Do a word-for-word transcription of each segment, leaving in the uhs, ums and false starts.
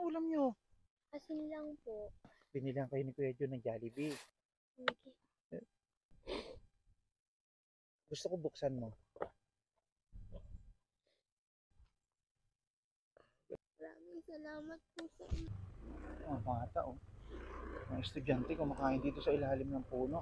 Anong ulam nyo? Asin lang po. Binilihan kayo ni Kuya John ng Jollibee. Okay. Gusto ko buksan mo. Maraming salamat po sa inyo. Mga bata oh. Mga estudyante kumakain dito sa ilalim ng puno.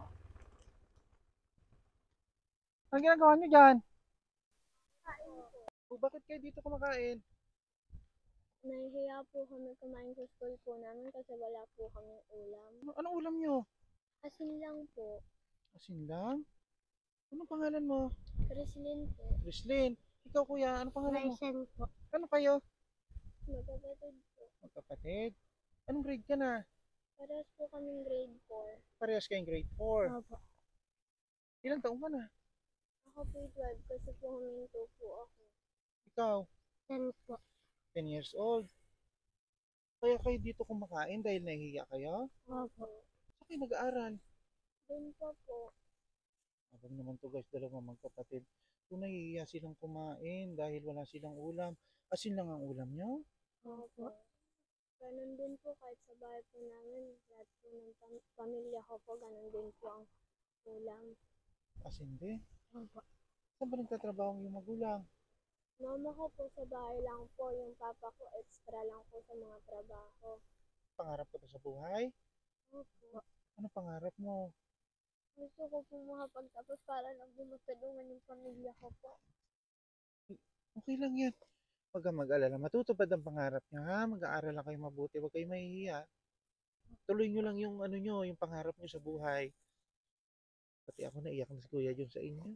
Anong ginagawa nyo dyan? Kain po. O, bakit kayo dito kumakain? Nahihiya po kami kumain sa school po namin kasi wala po kaming ulam. Ano, anong ulam nyo? Asin lang po. Asin lang? Anong pangalan mo? Crislin po. Rislin. Ikaw kuya, anong pangalan mo? Maisen po. Ano kayo? Magkapatid po. Magkapatid. Anong grade ka na? Parehas po kaming grade four. Parehas kayong grade four. Opo. Ilang taong ka na? Ako po twelve kasi po huminto po ako. Ikaw? ten po. ten years old. Kaya kayo dito kumakain dahil nahihiya kayo? Opo. Saan kayo nag-aaral? Doon pa po. Abang naman to guys, dalawang magkapatid. Kung nahihiya silang kumain dahil wala silang ulam, asin lang ang ulam nyo? Opo. Ganun din po kahit sa bahay po namin. Lahat po ng pam- pamilya ko po, ganun din po ang ulam. Asin din? Opo. Saan ba nagtatrabaho ang iyong magulang? Mama ko po sa bahay lang po, yung papa ko extra lang po sa mga trabaho. Pangarap ka ba sa buhay? Opo. Ano pangarap mo? Gusto ko po makapagtapos para lang po matulungan yung pamilya ko po. Okay lang yan. Huwag kang mag-alala. Matutupad ang pangarap niyo ha. Mag-aaral lang kayo mabuti. Huwag kayo mahihiya. Tuloy nyo lang yung ano nyo, yung pangarap nyo sa buhay. Pati ako naiyak na si Kuya John sa inyo.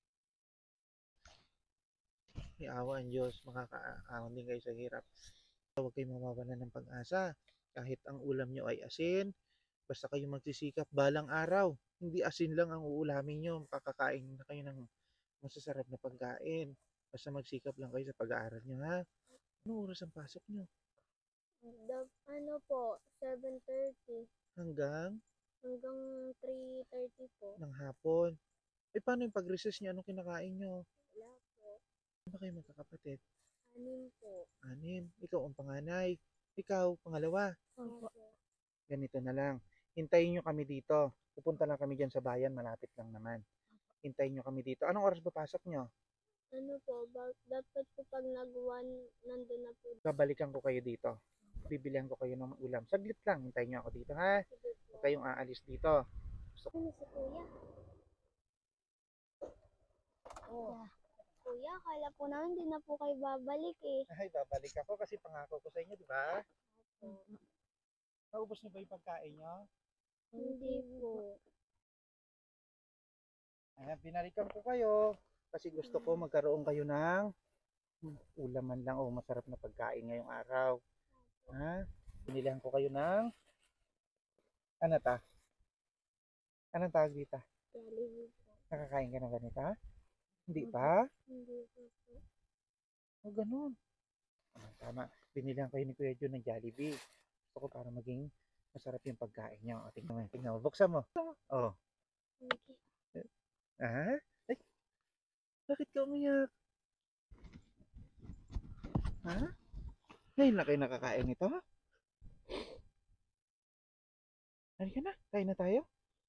May awa ang Diyos. Makakaahon din kayo sa hirap. Huwag kayo mawawalan ng pag-asa. Kahit ang ulam nyo ay asin, basta kayo magsisikap balang araw. Hindi asin lang ang uulamin nyo. Makakakain na kayo ng masasarap na pagkain. Basta magsikap lang kayo sa pag-aaral nyo ha. Anong oras ang pasok nyo? The, ano po, seven thirty Hanggang hanggang three thirty po. ng hapon. Eh paano yung pag-recess nyo? Anong kinakain nyo? Wala po. Ano ba kayo magkakapatid? Anim po. Anim. Ikaw ang panganay. Ikaw, pangalawa. Opo. Ganito na lang. Hintayin nyo kami dito. Pupunta lang kami dyan sa bayan. Malapit lang naman. Hintayin nyo kami dito. Anong oras ba pasok nyo? Ano po, ba- dapat po pag nag-one, nandun na po. Babalikan ko kayo dito. Bibilihan ko kayo ng ulam. Saglit lang. Hintayin nyo ako dito ha. Sige po. Huwag kayong aalis dito. Gusto ko. Ano si kuya? Oh. Kuya, akala po namin hindi na po kayo babalik eh. Ay, babalik ako kasi pangako ko sa inyo, di ba? Opo. Naubos niyo ba yung pagkain nyo? Hindi po. Ayan, binalikan ko kayo kasi gusto ko magkaroon kayo ng hmm, ulaman lang o masarap na pagkain ngayong araw. Ha? Binilihan ko kayo ng ano ta? Anong tawag dito? Jollibee po. Nakakain ka ng ganito? Hindi pa? Hindi po po. O ganun. Ah, tama. Binilihan kayo ni Kuya John ng Jollibee. Gusto ko para maging masarap yung pagkain nyo. O, tingnan mo, tingnan mo. Buksan mo. Oh. Okay. Ah? Ay, bakit ka umiyak? Ha? Ngayon na kayo nakakain nito? Halika na, kain na tayo.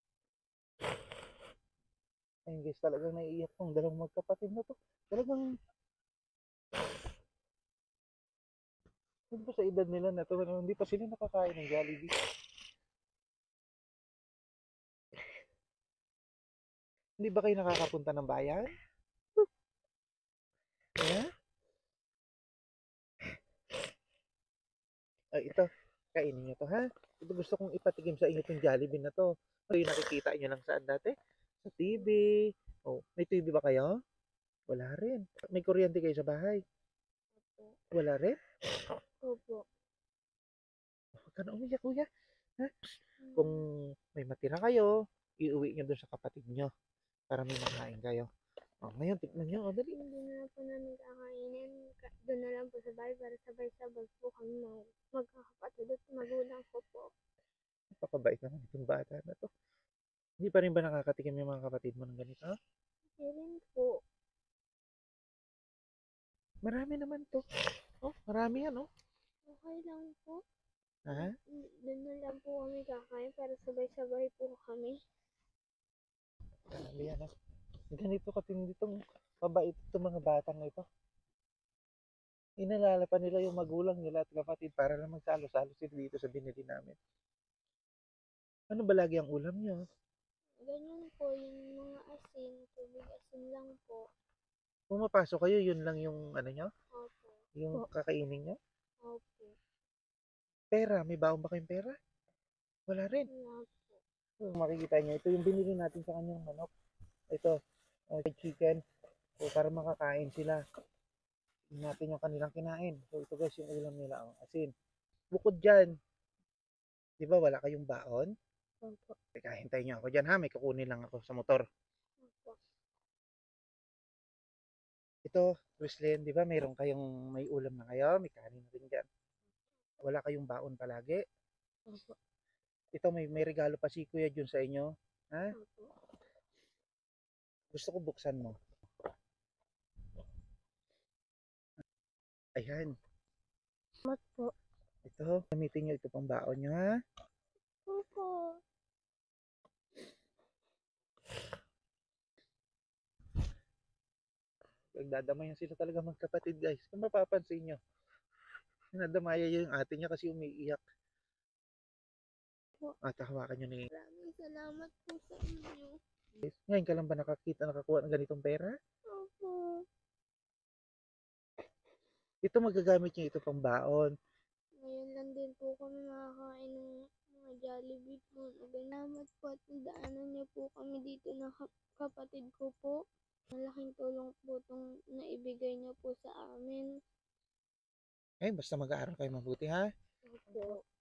Ayun guys, talagang naiiyak tong dalawang magkapatid na to. Talagang hindi pa sa edad nila na to, hindi pa sila nakakain ng Jollibee. Hindi ba kayo nakakapunta ng bayan? Yeah? Ay, ito. Kainin nyo to, ha? Ito gusto kong ipatigim sa inyo itong Jollibee na to. Ito yung nakikita nyo lang saan dati? Sa T V. Oh, may T V ba kayo? Wala rin. May kuryente kayo sa bahay? Opo. Wala rin? Opo. Huwag ka na umiyak, kuya. Ha? Kung may matira kayo, iuwi nyo doon sa kapatid nyo para may makain kayo. Oh, ngayon, tignan nyo. Oh, dali. Hindi na po namin kakainin. Ka- Doon na lang po sa bahay para sabay-sabay po kami mag magkakapatid at magulang ko po. Napakabait naman itong bata na to. Hindi pa rin ba nakakatikim yung mga kapatid mo ng ganito? Ha? Hindi rin po. Marami naman to. Oh, marami yan, oh. Okay lang po. Ha? Doon na lang po kami kakain para sabay-sabay po kami. Grabe yan, ha? Ganito katindi itong mabait itong mga batang ito. Inalala pa nila yung magulang nila at kapatid para lang magsalo-salo sila dito sa binili namin. Ano ba lagi ang ulam nyo? Ganyan po, yung mga asin, tubig asin lang po. Pumapasok kayo, yun lang yung ano nyo? Opo. Yung kakainin nyo? Opo. Pera, may baon ba kayong pera? Wala rin. Wala po. So, makikita nyo, ito yung binili natin sa kanyang manok. Ito, uh, chicken. So, para makakain sila. Tingnan natin yung kanilang kinain. So, ito guys, yung ulam nila, ang asin. Bukod dyan, di ba wala kayong baon? Opo. Teka, hintayin nyo ako dyan ha, may kukunin lang ako sa motor. Opo. Ito, Wislyn, di ba mayroon kayong may ulam na kayo, may kanin na rin dyan. Wala kayong baon palagi. Opo. Ito, may, may regalo pa si Kuya Jun sa inyo. Ha? Opo. Gusto ko buksan mo. Ayan. Mat po. Ito, gamitin nyo ito pang baon nyo ha. Opo. Nagdadamayan sila talaga magkapatid guys. Kung mapapansin nyo, nadamaya yung ate niya kasi umiiyak. Po. At hawakan nyo ni... Maraming salamat po sa inyo. Ngayon ka lang ba nakakita, nakakuha ng ganitong pera? Opo. Ito magagamit nyo ito pang baon. Ngayon lang din po kami makakain ng mga Jollibee po. Salamat po at nadaanan niyo po kami dito ng kapatid ko po. Malaking tulong po itong naibigay niyo po sa amin. Eh, basta mag-aaral kayo mabuti ha. Opo.